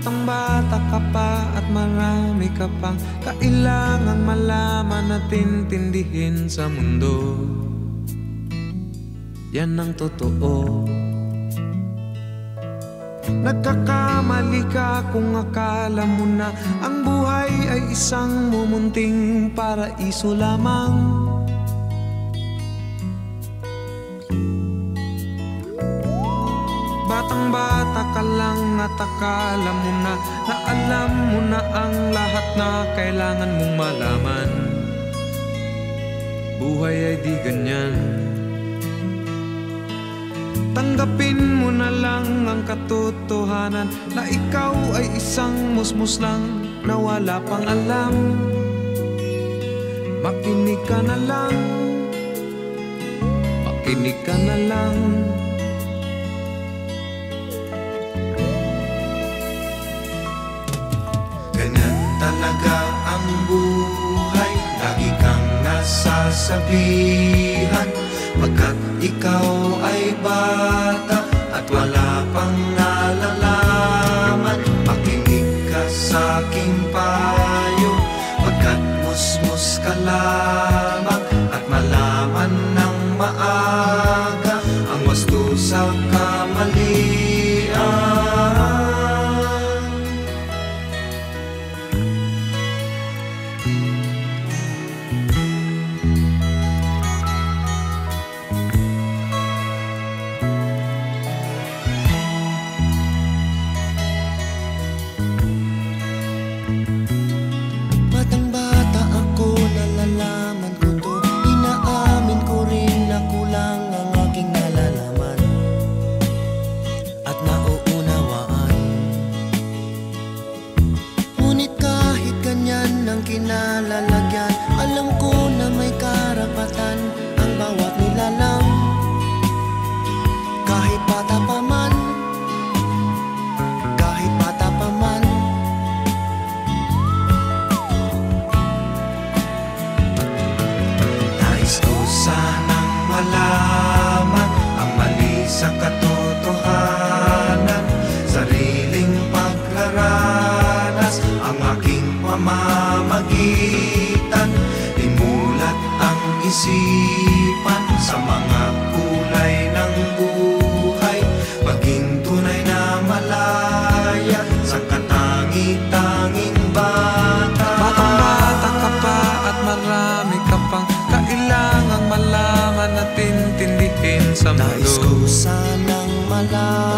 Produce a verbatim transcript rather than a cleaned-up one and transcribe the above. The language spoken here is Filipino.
Batang-bata ka pa at marami ka pang kailangang malaman at intindihin sa mundo. Yan ang totoo. Nagkakamali ka kung akala mo na ang buhay ay isang mumunting paraiso lamang. Batang-bata ka lang at akala mo na na alam mo na ang lahat na kailangan mong malaman. Buhay ay di ganyan. Tanggapin mo na lang ang katotohanan na ikaw ay isang musmus lang na wala pang alam. Makinig ka na lang, makinig ka na lang. Ganyan talaga ang buhay, lagi kang nasasabihan, pagkat ikaw ay bata at wala pang nalalaman. Makinig ka sa aking payo, pagkat musmus ka lamang, at malaman ng maaga ang wasto sa kamalian. Kinalalagyan, alam ko na may karapatan ang bawat nilalang. Kahit bata pa man, kahit bata pa man. Nais ko sanang malaman ang mali sa katotohanan, sariling paglaranas ang aking pamamagitan. Imulat ang isipan sa mga kulay ng buhay, maging tunay na malaya sa katangi-tanging bata. Batang-bata ka pa at marami ka pang kailangang malaman at intindihin sa mundo. Nais ko sanang malaman